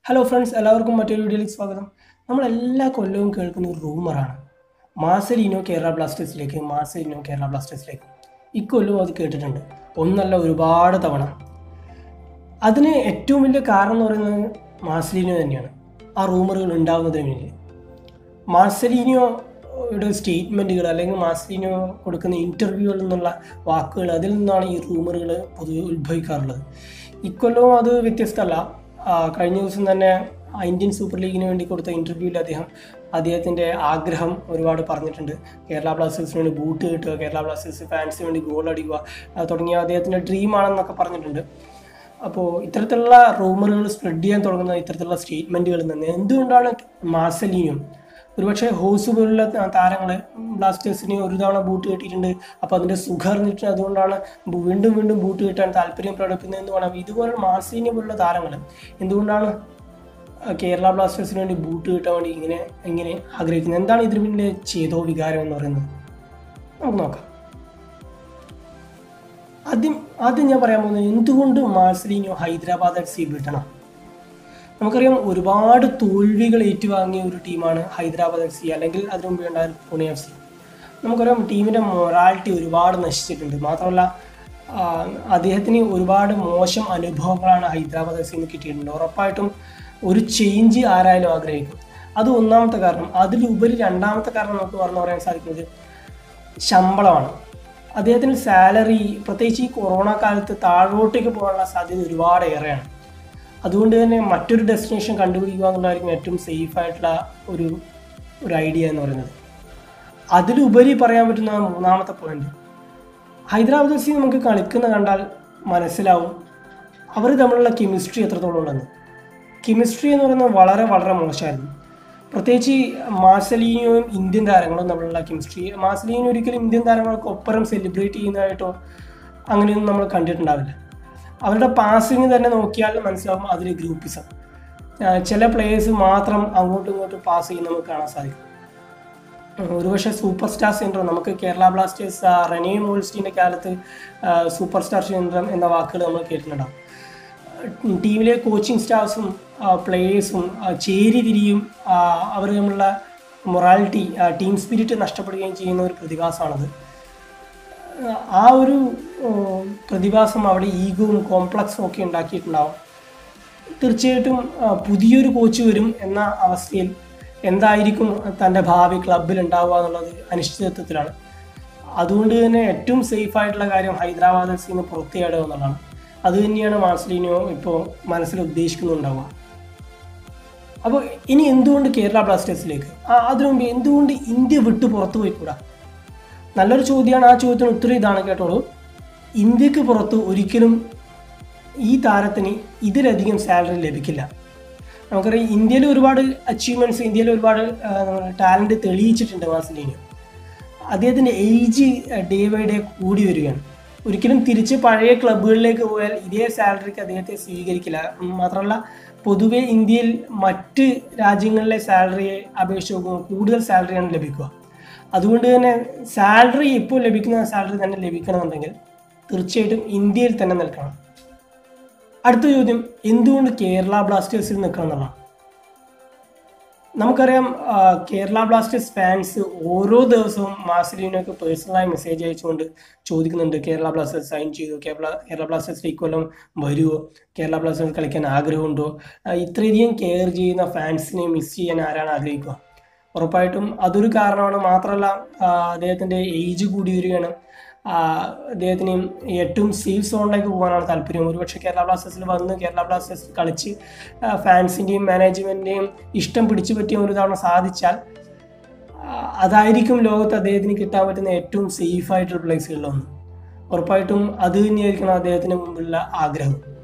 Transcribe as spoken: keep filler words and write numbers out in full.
Hello friends, എല്ലാവർക്കും മറ്റൊരു വീഡിയോയിലേക്ക് സ്വാഗതം. നമ്മളെല്ലാ കൊല്ലവും കേൾക്കുന്ന ഒരു റൂമറാണ് മാർസലിനോ കേരള ബ്ലാസ്റ്റേഴ്സിലേക്ക് മാർസലിനോ കേരള ബ്ലാസ്റ്റേഴ്സിലേക്ക് ഇക്കൊല്ലവും അത് കേട്ടിട്ടുണ്ട്, ഒന്നല്ല ഒരുപാട് തവണ. അതിന് ഏറ്റവും വലിയ കാരണം എന്ന് പറയുന്നത് മാർസലിനോ തന്നെയാണ്. ആ റൂമറുകൾ ഉണ്ടാകുന്നതിന് വേണ്ടി മാർസലിനോയുടെ സ്റ്റേറ്റ്മെൻറ്റുകൾ അല്ലെങ്കിൽ മാർസലിനോ കൊടുക്കുന്ന ഇൻ്റർവ്യൂകളിൽ നിന്നുള്ള വാക്കുകൾ, അതിൽ നിന്നാണ് ഈ റൂമറുകൾ പൊതുവെ ഉത്ഭവിക്കാറുള്ളത്. ഇക്കൊല്ലവും അത് വ്യത്യസ്തമല്ല. കഴിഞ്ഞ ദിവസം തന്നെ ഇന്ത്യൻ സൂപ്പർ ലീഗിന് വേണ്ടി കൊടുത്ത ഇൻ്റർവ്യൂവിൽ അദ്ദേഹം അദ്ദേഹത്തിൻ്റെ ആഗ്രഹം ഒരുപാട് പറഞ്ഞിട്ടുണ്ട്. കേരള ബ്ലാസ്റ്റേഴ്സിന് വേണ്ടി ബൂട്ട് കിട്ടുക, കേരള ബ്ലാസ്റ്റേഴ്സ് ഫാൻസിന് വേണ്ടി ഗോൾ അടിക്കുക തുടങ്ങിയ അദ്ദേഹത്തിൻ്റെ ഡ്രീമാണെന്നൊക്കെ പറഞ്ഞിട്ടുണ്ട്. അപ്പോൾ ഇത്തരത്തിലുള്ള റൂമറുകൾ സ്പ്രെഡ് ചെയ്യാൻ തുടങ്ങുന്ന ഇത്തരത്തിലുള്ള സ്റ്റേറ്റ്മെൻറ്റുകളിൽ നിന്ന് എന്തുകൊണ്ടാണ് മാർസലിനോ, ഒരുപക്ഷെ ഹോസ് പോലുള്ള താരങ്ങൾ ബ്ലാസ്റ്റേഴ്സിന് ഒരു തവണ ബൂട്ട് കിട്ടിയിട്ടുണ്ട്, അപ്പോൾ അതിൻ്റെ സുഖം അറിഞ്ഞിട്ട് അതുകൊണ്ടാണ് വീണ്ടും വീണ്ടും ബൂട്ട് കിട്ടാൻ താല്പര്യം പ്രകടിപ്പിക്കുന്നതെന്ന് വേണം. ഇതുപോലെ മാർസലിനോ പോലുള്ള താരങ്ങൾ എന്തുകൊണ്ടാണ് കേരള ബ്ലാസ്റ്റേഴ്സിന് വേണ്ടി ബൂട്ട് കിട്ടാൻ വേണ്ടി ഇങ്ങനെ ഇങ്ങനെ ആഗ്രഹിക്കുന്നത്? എന്താണ് ഇതിന് പിന്നിലെ ചേതോ വികാരം എന്ന് പറയുന്നത്? നമുക്ക് നോക്കാം. ആദ്യം ആദ്യം ഞാൻ പറയാൻ പോകുന്നത്, എന്തുകൊണ്ട് മാർസലിനോ ഹൈദരാബാദ് എഫ് സി വിടണം? നമുക്കറിയാം, ഒരുപാട് തോൽവികൾ ഏറ്റുവാങ്ങിയ ഒരു ടീമാണ് ഹൈദരാബാദ് എഫ് സി, അല്ലെങ്കിൽ അതിനു മുമ്പ് ഉണ്ടായ പുണെ എഫ് സി. നമുക്കറിയാം, ടീമിൻ്റെ മൊറാലിറ്റി ഒരുപാട് നശിച്ചിട്ടുണ്ട്. മാത്രമല്ല, അദ്ദേഹത്തിന് ഒരുപാട് മോശം അനുഭവങ്ങളാണ് ഹൈദരാബാദ് എഫ് സിന്ന് കിട്ടിയിട്ടുണ്ട്. ഉറപ്പായിട്ടും ഒരു ചേഞ്ച് ആരായാലും ആഗ്രഹിക്കും. അത് ഒന്നാമത്തെ കാരണം. അതിലുപരി രണ്ടാമത്തെ കാരണം നമുക്ക് പറഞ്ഞു പറയാൻ സാധിക്കുന്നത് ശമ്പളമാണ്. അദ്ദേഹത്തിന് സാലറി, പ്രത്യേകിച്ച് ഈ കൊറോണ കാലത്ത് താഴോട്ടേക്ക് പോകാനുള്ള സാധ്യത ഒരുപാട് ഏറെയാണ്. അതുകൊണ്ട് തന്നെ മറ്റൊരു ഡെസ്റ്റിനേഷൻ കണ്ടുപിടിക്കുക എന്നുള്ളതായിരിക്കും ഏറ്റവും സേഫ് ആയിട്ടുള്ള ഒരു ഒരു ഐഡിയ എന്ന് പറയുന്നത്. അതിലുപരി പറയാൻ പറ്റുന്ന മൂന്നാമത്തെ പോയിന്റ്, ഹൈദരാബാദ് എഫ് സി നമുക്ക് കളിക്കുന്ന കണ്ടാൽ മനസ്സിലാവും അവർ തമ്മിലുള്ള കെമിസ്ട്രി എത്രത്തോളം ഉണ്ടെന്ന്. കെമിസ്ട്രി എന്ന് പറയുന്നത് വളരെ വളരെ മോശമായിരുന്നു. പ്രത്യേകിച്ച് മാർസലിനോയും ഇന്ത്യൻ താരങ്ങളും തമ്മിലുള്ള കെമിസ്ട്രി. മാർസലിനോ ഒരിക്കലും ഇന്ത്യൻ താരങ്ങൾക്ക് ഒപ്പരം സെലിബ്രേറ്റ് ചെയ്യുന്നതായിട്ടോ അങ്ങനെയൊന്നും നമ്മൾ കണ്ടിട്ടുണ്ടാവില്ല. അവരുടെ പാസിങ് തന്നെ നോക്കിയാൽ മനസ്സിലാവും അതിൽ ഗ്രൂപ്പിസം. ചില പ്ലേയേഴ്സ് മാത്രം അങ്ങോട്ടും ഇങ്ങോട്ടും പാസ് ചെയ്യുന്ന നമുക്ക് കാണാൻ സാധിക്കും. ഒരുപക്ഷെ സൂപ്പർ സ്റ്റാർ സിൻഡ്രോം, നമുക്ക് കേരള ബ്ലാസ്റ്റേഴ്സ് റെനെ മോൾസ്റ്റീൻ്റെ കാലത്ത് സൂപ്പർ സ്റ്റാർ സിൻഡ്രോം എന്ന വാക്കുകൾ നമ്മൾ കേട്ടിട്ടുണ്ടാവും. ടീമിലെ കോച്ചിങ് സ്റ്റാഫ്സും പ്ലേയേഴ്സും ചേരി തിരിയും അവർ തമ്മിലുള്ള മൊറാലിറ്റി, ടീം സ്പിരിറ്റ് നഷ്ടപ്പെടുകയും ചെയ്യുന്ന ഒരു പ്രതിഭാസമാണത്. ആ ഒരു പ്രതിഭാസം അവിടെ ഈഗോവും കോംപ്ലക്സും ഒക്കെ ഉണ്ടാക്കിയിട്ടുണ്ടാവും. തീർച്ചയായിട്ടും പുതിയൊരു കോച്ച് വരും എന്ന അവസ്ഥയിൽ എന്തായിരിക്കും തൻ്റെ ഭാവി ക്ലബിൽ ഉണ്ടാവുക എന്നുള്ളത് അനിശ്ചിതത്വത്തിലാണ്. അതുകൊണ്ട് തന്നെ ഏറ്റവും സേഫ് ആയിട്ടുള്ള കാര്യം ഹൈദരാബാദ് എഫ് സിന്ന് പുറത്തേടുക എന്നുള്ളതാണ്. അതുതന്നെയാണ് മാർസലിനോ ഇപ്പോൾ മനസ്സിൽ ഉദ്ദേശിക്കുന്നുണ്ടാവുക. അപ്പോൾ ഇനി എന്തുകൊണ്ട് കേരള ബ്ലാസ്റ്റേഴ്സിലേക്ക്? അതിനു മുമ്പ് എന്തുകൊണ്ട് ഇന്ത്യ വിട്ട് പുറത്തു പോയിക്കൂടാ? നല്ലൊരു ചോദ്യമാണ്. ആ ചോദ്യത്തിന് ഉത്തരം ഇതാണ്, കേട്ടോളൂ. ഇന്ത്യക്ക് പുറത്ത് ഒരിക്കലും ഈ താരത്തിന് ഇതിലധികം സാലറി ലഭിക്കില്ല. നമുക്കറിയാം, ഇന്ത്യയിൽ ഒരുപാട് അച്ചീവ്മെൻറ്റ്സ്, ഇന്ത്യയിൽ ഒരുപാട് ടാലൻറ്റ് തെളിയിച്ചിട്ടുണ്ട് മാർസലിനോ. അദ്ദേഹത്തിൻ്റെ ഏജ് ഡേ ബൈ ഡേ കൂടി വരികയാണ്. ഒരിക്കലും തിരിച്ച് പഴയ ക്ലബ്ബുകളിലേക്ക് പോയാൽ ഇതേ സാലറിക്ക് അദ്ദേഹത്തെ സ്വീകരിക്കില്ല. മാത്രമല്ല, പൊതുവെ ഇന്ത്യയിൽ മറ്റ് രാജ്യങ്ങളിലെ സാലറിയെ അപേക്ഷിച്ച് നോക്കുമ്പോൾ കൂടുതൽ സാലറിയാണ് ലഭിക്കുക. അതുകൊണ്ട് തന്നെ സാലറി ഇപ്പോൾ ലഭിക്കുന്ന സാലറി തന്നെ ലഭിക്കണമെന്നുണ്ടെങ്കിൽ തീർച്ചയായിട്ടും ഇന്ത്യയിൽ തന്നെ നിൽക്കണം. അടുത്ത ചോദ്യം, എന്തുകൊണ്ട് കേരള ബ്ലാസ്റ്റേഴ്സിൽ നിൽക്കണം എന്നുള്ളതാണ്. നമുക്കറിയാം, കേരള ബ്ലാസ്റ്റേഴ്സ് ഫാൻസ് ഓരോ ദിവസവും മാർസലിനോക്ക് പേഴ്സണലായി മെസ്സേജ് അയച്ചുകൊണ്ട് ചോദിക്കുന്നുണ്ട്, കേരള ബ്ലാസ്റ്റേഴ്സ് സൈൻ ചെയ്തു, കേരള കേരള ബ്ലാസ്റ്റേഴ്സിൽ ഇക്കൊല്ലം വരുമോ, കേരള ബ്ലാസ്റ്റേഴ്സ് കളിക്കാൻ ആഗ്രഹമുണ്ടോ? ഇത്രയധികം കെയർ ചെയ്യുന്ന ഫാൻസിനെ മിസ് ചെയ്യാൻ ആരാണ് ആഗ്രഹിക്കുക? ഉറപ്പായിട്ടും അതൊരു കാരണമാണ്. മാത്രമല്ല, അദ്ദേഹത്തിൻ്റെ ഏജ് കൂടി വരികയാണ്. അദ്ദേഹത്തിന് ഏറ്റവും സേഫ് സോണിലേക്ക് പോകാനാണ് താല്പര്യം. ഒരുപക്ഷെ കേരള ബ്ലാസ്റ്റേഴ്സിൽ വന്ന് കേരള ബ്ലാസ്റ്റേഴ്സിൽ കളിച്ച് ഫാൻസിൻ്റെയും മാനേജ്മെൻറ്റിൻ്റെയും ഇഷ്ടം പിടിച്ചു പറ്റിയ ഒരു തവണ സാധിച്ചാൽ അതായിരിക്കും ലോകത്ത് അദ്ദേഹത്തിന് കിട്ടാൻ പറ്റുന്ന ഏറ്റവും സേഫ് ആയിട്ടുള്ള പ്ലേസുകളിലൊന്ന്. ഉറപ്പായിട്ടും അത് തന്നെയായിരിക്കണം അദ്ദേഹത്തിന് മുമ്പുള്ള ആഗ്രഹം.